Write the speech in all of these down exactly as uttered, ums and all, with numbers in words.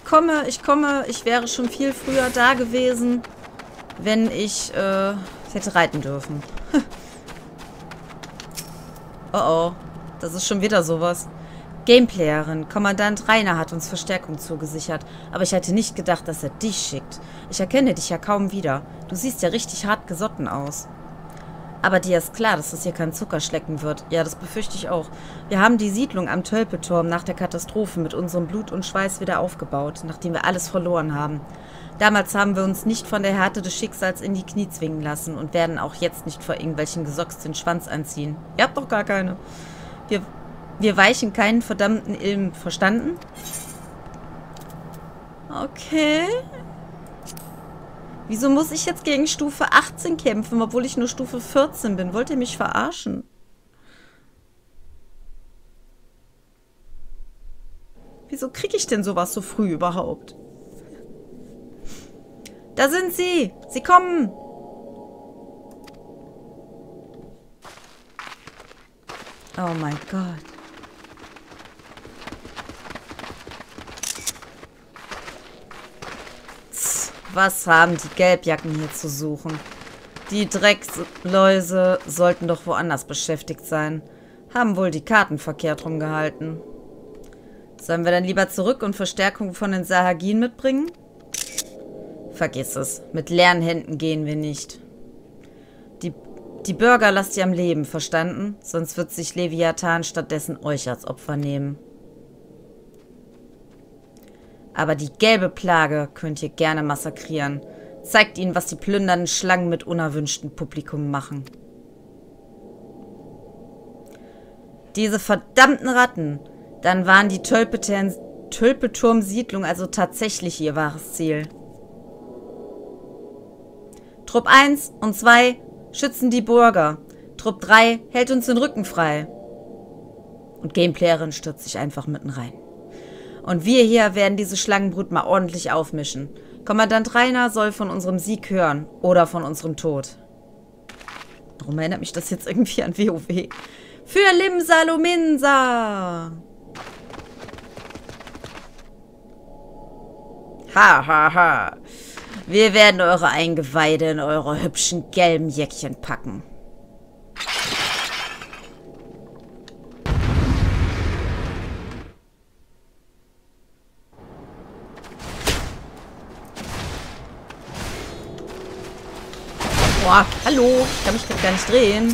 komme, ich komme. Ich wäre schon viel früher da gewesen, wenn ich äh, hätte reiten dürfen. Oh oh, das ist schon wieder sowas. Gameplayerin, Kommandant Rainer hat uns Verstärkung zugesichert, aber ich hätte nicht gedacht, dass er dich schickt. Ich erkenne dich ja kaum wieder. Du siehst ja richtig hart gesotten aus. Aber dir ist klar, dass das hier kein Zuckerschlecken wird. Ja, das befürchte ich auch. Wir haben die Siedlung am Tölpeturm nach der Katastrophe mit unserem Blut und Schweiß wieder aufgebaut, nachdem wir alles verloren haben. Damals haben wir uns nicht von der Härte des Schicksals in die Knie zwingen lassen und werden auch jetzt nicht vor irgendwelchen Gesocks den Schwanz anziehen. Ihr habt doch gar keine. Wir... Wir weichen keinen verdammten Ilm. Verstanden? Okay. Wieso muss ich jetzt gegen Stufe achtzehn kämpfen, obwohl ich nur Stufe vierzehn bin? Wollt ihr mich verarschen? Wieso kriege ich denn sowas so früh überhaupt? Da sind sie! Sie kommen! Oh mein Gott. Was haben die Gelbjacken hier zu suchen? Die Drecksläuse sollten doch woanders beschäftigt sein. Haben wohl die Karten verkehrt rumgehalten. Sollen wir dann lieber zurück und Verstärkung von den Sahagin mitbringen? Vergiss es. Mit leeren Händen gehen wir nicht. Die, die Bürger lasst ihr am Leben, verstanden? Sonst wird sich Leviathan stattdessen euch als Opfer nehmen. Aber die gelbe Plage könnt ihr gerne massakrieren. Zeigt ihnen, was die plündernden Schlangen mit unerwünschtem Publikum machen. Diese verdammten Ratten. Dann waren die Tölpeturm-Siedlung also tatsächlich ihr wahres Ziel. Trupp eins und zwei schützen die Bürger. Trupp drei hält uns den Rücken frei. Und Gameplayerin stürzt sich einfach mitten rein. Und wir hier werden diese Schlangenbrut mal ordentlich aufmischen. Kommandant Rainer soll von unserem Sieg hören. Oder von unserem Tod. Warum erinnert mich das jetzt irgendwie an WoW? Für Limsa Lominsa! Ha, ha, ha. Wir werden eure Eingeweide in eure hübschen gelben Jäckchen packen. Boah, hallo. Ich kann mich gerade gar nicht drehen.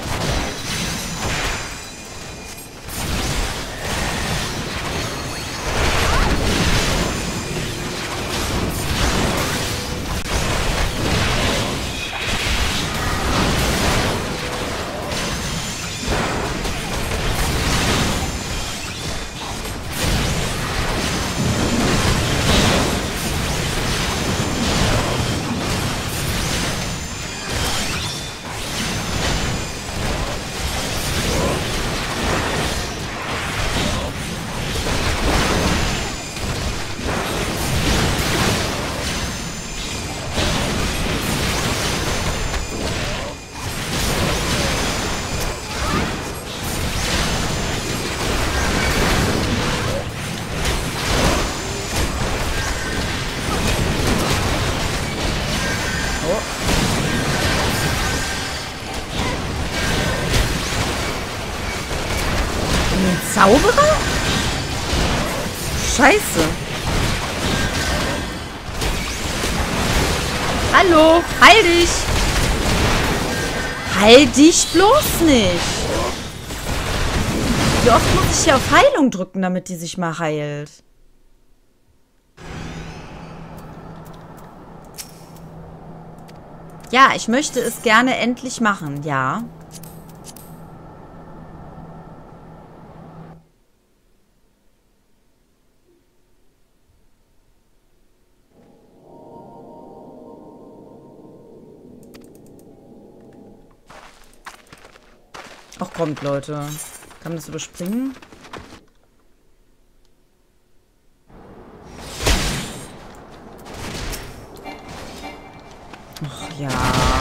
Zauberer? Scheiße. Hallo, heil dich. Heil dich bloß nicht. Wie oft muss ich hier auf Heilung drücken, damit die sich mal heilt? Ja, ich möchte es gerne endlich machen, ja. Ach kommt, Leute. Kann man das überspringen? Ach ja.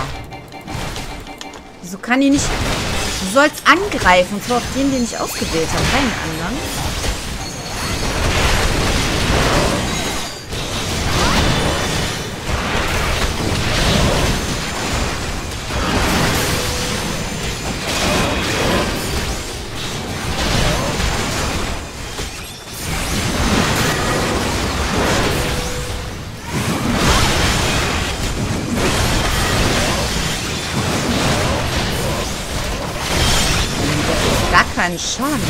Wieso kann die nicht... Du sollst angreifen. Und zwar auf den, den ich ausgewählt habe. Keinen anderen. keinen Schaden.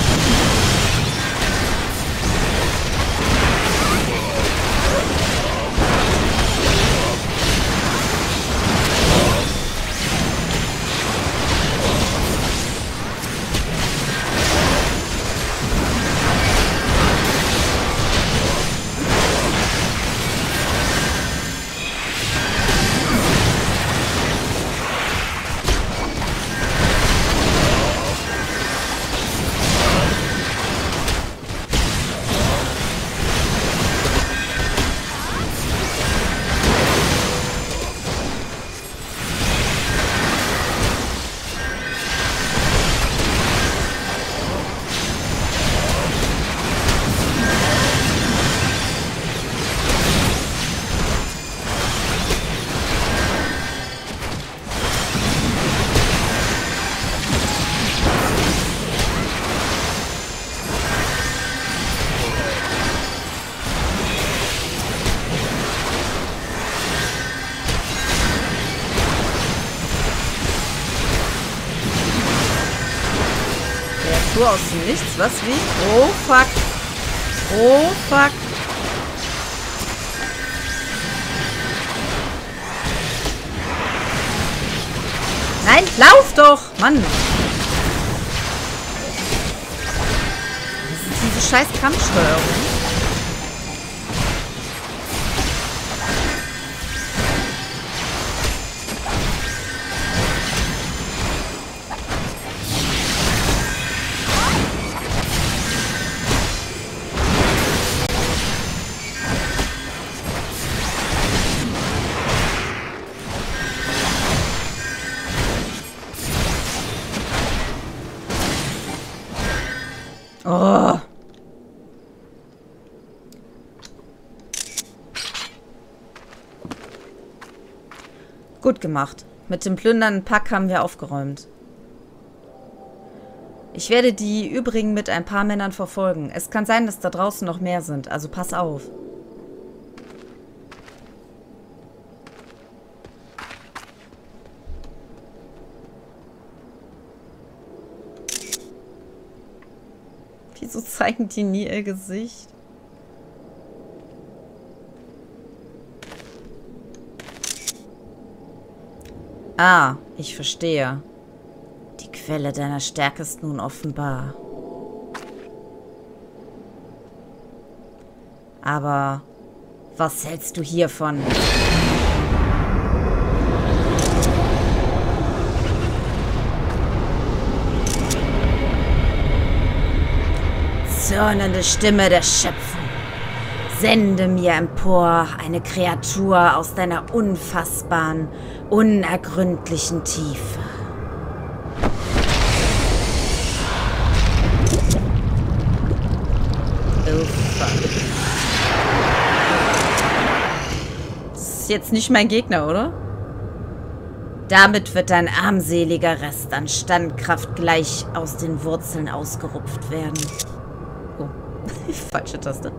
Aus dem Nichts, was wie? Oh fuck. Oh fuck. Nein, lauf doch! Mann! Das ist diese scheiß Kampfsteuerung. Oh. Gut gemacht. Mit dem plündernden Pack haben wir aufgeräumt. Ich werde die übrigen mit ein paar Männern verfolgen. Es kann sein, dass da draußen noch mehr sind, also pass auf. Wieso zeigen die nie ihr Gesicht? Ah, ich verstehe. Die Quelle deiner Stärke ist nun offenbar. Aber was hältst du hiervon? Zürnende Stimme der Schöpfung. Sende mir empor eine Kreatur aus deiner unfassbaren, unergründlichen Tiefe. Oh fuck. Das ist jetzt nicht mein Gegner, oder? Damit wird dein armseliger Rest an Standkraft gleich aus den Wurzeln ausgerupft werden. Oh, falsche Taste.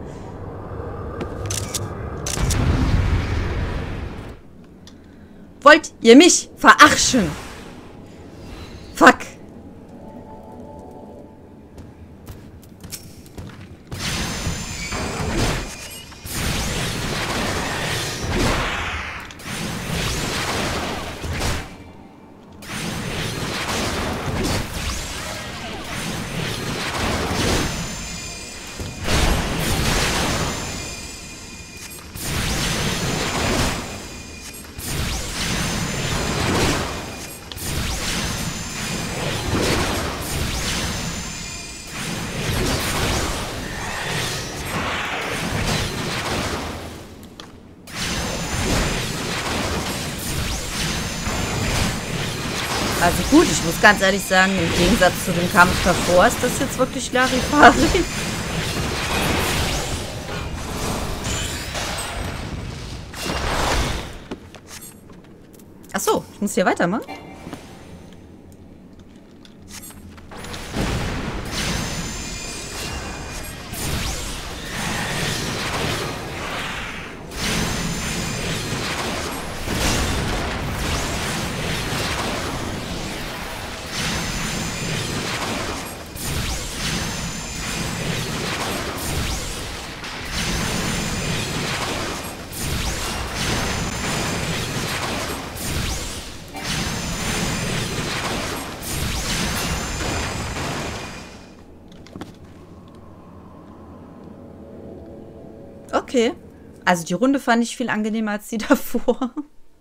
Wollt ihr mich verarschen? Fuck. Also gut, ich muss ganz ehrlich sagen, im Gegensatz zu dem Kampf davor ist das jetzt wirklich Larifari. Achso, ich muss hier weitermachen. Okay. Also die Runde fand ich viel angenehmer als die davor.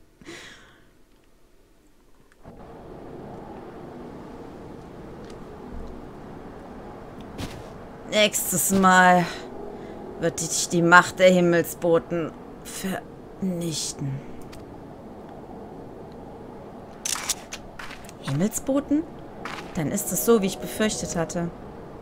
Nächstes Mal wird dich die Macht der Himmelsboten vernichten. Himmelsboten? Dann ist es so, wie ich befürchtet hatte.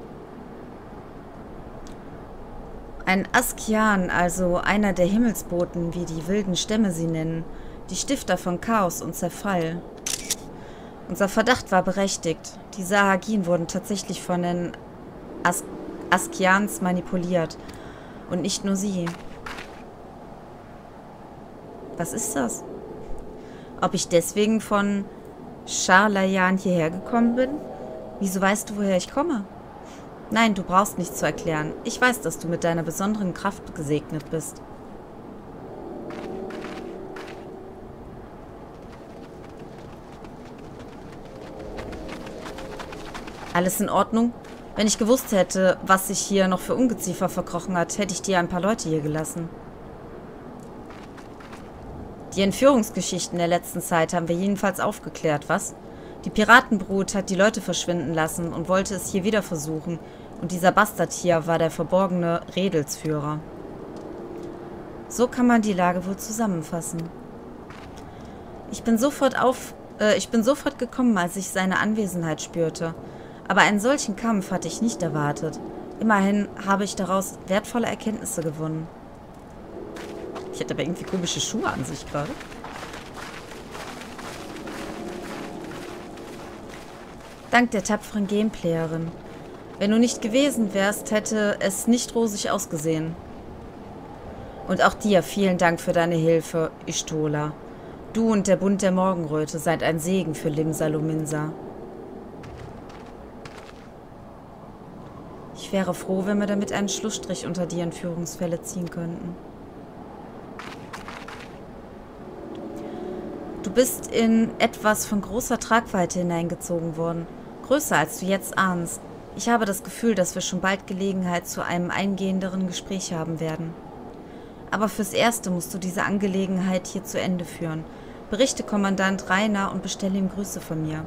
Ein Askian, also einer der Himmelsboten, wie die wilden Stämme sie nennen, die Stifter von Chaos und Zerfall. Unser Verdacht war berechtigt. Die Sahagin wurden tatsächlich von den As Askians manipuliert. Und nicht nur sie. Was ist das? Ob ich deswegen von Sharlayan hierher gekommen bin? Wieso weißt du, woher ich komme? Nein, du brauchst nichts zu erklären. Ich weiß, dass du mit deiner besonderen Kraft gesegnet bist. Alles in Ordnung? Wenn ich gewusst hätte, was sich hier noch für Ungeziefer verkrochen hat, hätte ich dir ein paar Leute hier gelassen. Die Entführungsgeschichten der letzten Zeit haben wir jedenfalls aufgeklärt, was? Die Piratenbrut hat die Leute verschwinden lassen und wollte es hier wieder versuchen. Und dieser Bastard hier war der verborgene Redelsführer. So kann man die Lage wohl zusammenfassen. Ich bin sofort auf, äh, ich bin sofort gekommen, als ich seine Anwesenheit spürte. Aber einen solchen Kampf hatte ich nicht erwartet. Immerhin habe ich daraus wertvolle Erkenntnisse gewonnen. Ich hätte aber irgendwie komische Schuhe an sich gerade. Dank der tapferen Gameplayerin. Wenn du nicht gewesen wärst, hätte es nicht rosig ausgesehen. Und auch dir vielen Dank für deine Hilfe, Y'shtola. Du und der Bund der Morgenröte seid ein Segen für Limsa Lominsa. Ich wäre froh, wenn wir damit einen Schlussstrich unter die Entführungsfälle ziehen könnten. Du bist in etwas von großer Tragweite hineingezogen worden. Größer, als du jetzt ahnst. Ich habe das Gefühl, dass wir schon bald Gelegenheit zu einem eingehenderen Gespräch haben werden. Aber fürs Erste musst du diese Angelegenheit hier zu Ende führen. Berichte Kommandant Rainer und bestelle ihm Grüße von mir.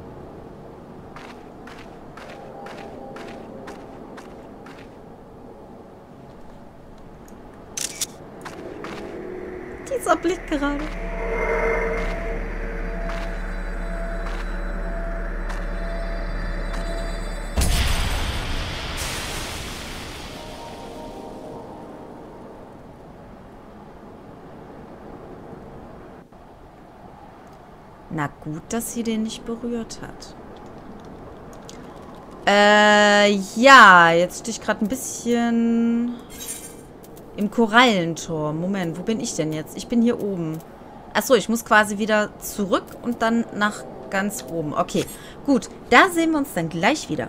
Dieser Blick gerade. Na gut, dass sie den nicht berührt hat. Äh, ja, jetzt stehe ich gerade ein bisschen im Korallentor. Moment, wo bin ich denn jetzt? Ich bin hier oben. Achso, ich muss quasi wieder zurück und dann nach ganz oben. Okay, gut. Da sehen wir uns dann gleich wieder.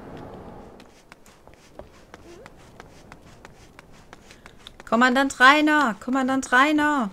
Kommandant Rainer, Kommandant Rainer.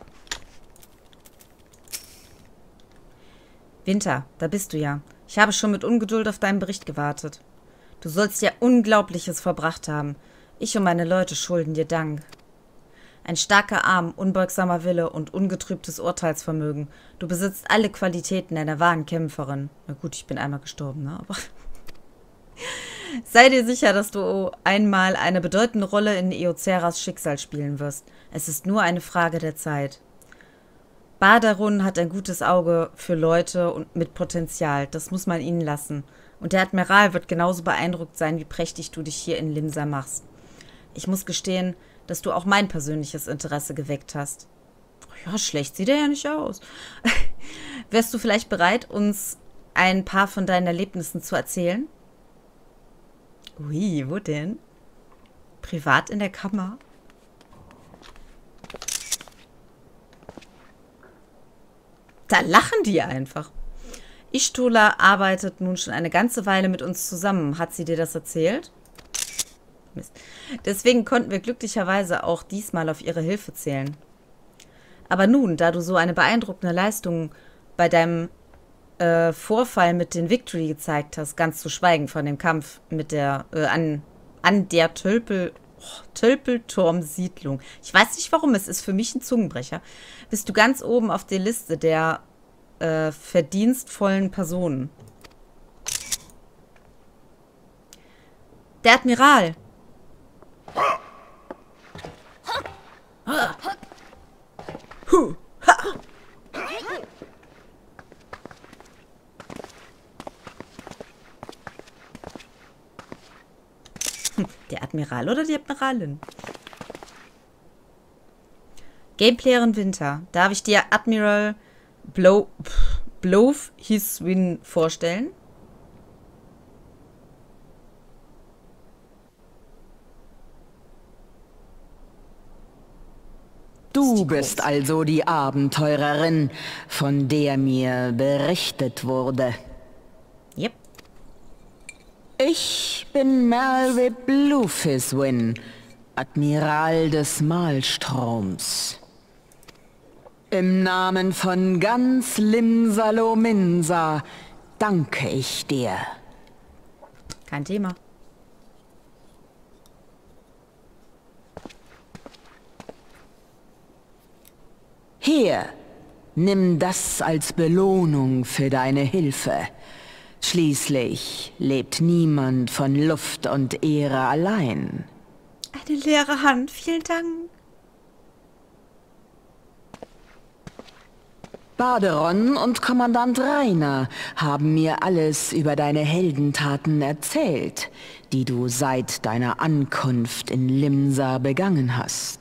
Winter, da bist du ja. Ich habe schon mit Ungeduld auf deinen Bericht gewartet. Du sollst ja Unglaubliches verbracht haben. Ich und meine Leute schulden dir Dank. Ein starker Arm, unbeugsamer Wille und ungetrübtes Urteilsvermögen. Du besitzt alle Qualitäten einer wahren Kämpferin. Na gut, ich bin einmal gestorben, ne? Aber sei dir sicher, dass du einmal eine bedeutende Rolle in Eozeras Schicksal spielen wirst. Es ist nur eine Frage der Zeit. Badarun hat ein gutes Auge für Leute und mit Potenzial. Das muss man ihnen lassen. Und der Admiral wird genauso beeindruckt sein, wie prächtig du dich hier in Limsa machst. Ich muss gestehen, dass du auch mein persönliches Interesse geweckt hast. Ja, schlecht sieht er ja nicht aus. Wärst du vielleicht bereit, uns ein paar von deinen Erlebnissen zu erzählen? Ui, wo denn? Privat in der Kammer? Da lachen die einfach. Y'shtola arbeitet nun schon eine ganze Weile mit uns zusammen. Hat sie dir das erzählt? Mist. Deswegen konnten wir glücklicherweise auch diesmal auf ihre Hilfe zählen. Aber nun, da du so eine beeindruckende Leistung bei deinem äh, Vorfall mit den Victory gezeigt hast, ganz zu schweigen von dem Kampf mit der, äh, an, an der Tölpel Oh, Tölpelturm-Siedlung. Ich weiß nicht warum, es ist für mich ein Zungenbrecher. Bist du ganz oben auf der Liste der äh, verdienstvollen Personen. Der Admiral. Huh. Ha. Der Admiral oder die Admiralin? Gameplayerin Winter. Darf ich dir Admiral Blow, Blove Hiswin vorstellen? Du bist also die Abenteurerin, von der mir berichtet wurde. Yep. Ich bin Malrib Bluefiswin, Admiral des Malstroms. Im Namen von ganz Limsalominsa danke ich dir. Kein Thema. Hier, nimm das als Belohnung für deine Hilfe. Schließlich lebt niemand von Luft und Ehre allein. Eine leere Hand, vielen Dank. Baderon und Kommandant Rainer haben mir alles über deine Heldentaten erzählt, die du seit deiner Ankunft in Limsa begangen hast.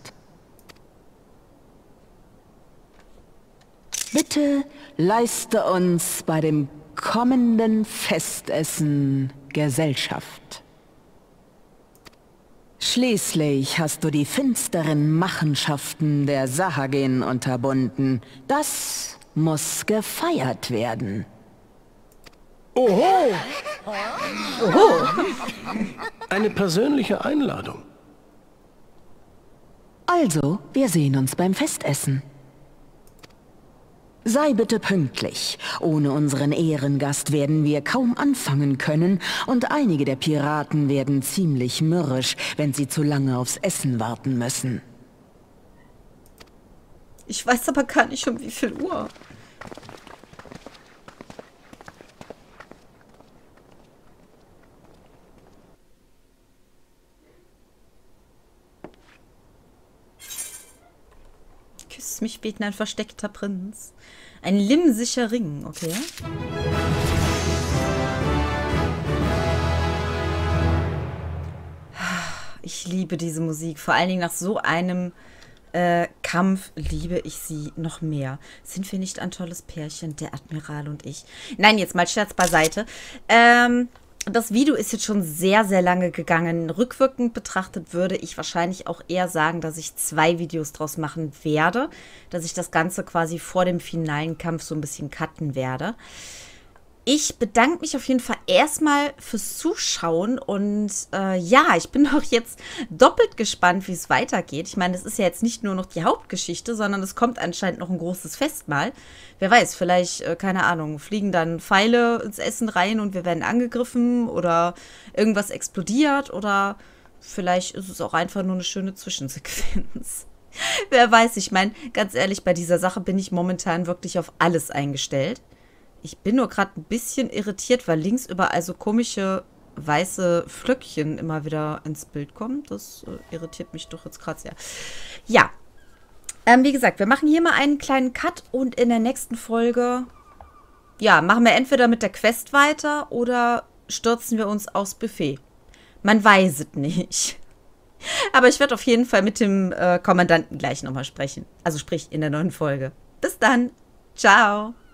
Bitte leiste uns bei dem kommenden Festessen Gesellschaft. Schließlich hast du die finsteren Machenschaften der Sahagin unterbunden. Das muss gefeiert werden. Oho! Oho! Eine persönliche Einladung. Also, wir sehen uns beim Festessen. Sei bitte pünktlich. Ohne unseren Ehrengast werden wir kaum anfangen können und einige der Piraten werden ziemlich mürrisch, wenn sie zu lange aufs Essen warten müssen. Ich weiß aber gar nicht, um wie viel Uhr. Küss mich beten, ein versteckter Prinz. Ein limsischer Ring, okay. Ich liebe diese Musik. Vor allen Dingen nach so einem äh, Kampf liebe ich sie noch mehr. Sind wir nicht ein tolles Pärchen, der Admiral und ich? Nein, jetzt mal Scherz beiseite. Ähm... Das Video ist jetzt schon sehr, sehr lange gegangen. Rückwirkend betrachtet würde ich wahrscheinlich auch eher sagen, dass ich zwei Videos draus machen werde. Dass ich das Ganze quasi vor dem finalen Kampf so ein bisschen cutten werde. Ich bedanke mich auf jeden Fall erstmal fürs Zuschauen. Und äh, ja, ich bin auch jetzt doppelt gespannt, wie es weitergeht. Ich meine, es ist ja jetzt nicht nur noch die Hauptgeschichte, sondern es kommt anscheinend noch ein großes Festmahl. Wer weiß, vielleicht, äh, keine Ahnung, fliegen dann Pfeile ins Essen rein und wir werden angegriffen oder irgendwas explodiert oder vielleicht ist es auch einfach nur eine schöne Zwischensequenz. Wer weiß, ich meine, ganz ehrlich, bei dieser Sache bin ich momentan wirklich auf alles eingestellt. Ich bin nur gerade ein bisschen irritiert, weil links überall so komische weiße Flöckchen immer wieder ins Bild kommen. Das äh, irritiert mich doch jetzt gerade sehr. Ja, ähm, wie gesagt, wir machen hier mal einen kleinen Cut und in der nächsten Folge, ja, machen wir entweder mit der Quest weiter oder stürzen wir uns aufs Buffet. Man weiß es nicht. Aber ich werde auf jeden Fall mit dem äh, Kommandanten gleich nochmal sprechen. Also sprich in der neuen Folge. Bis dann. Ciao.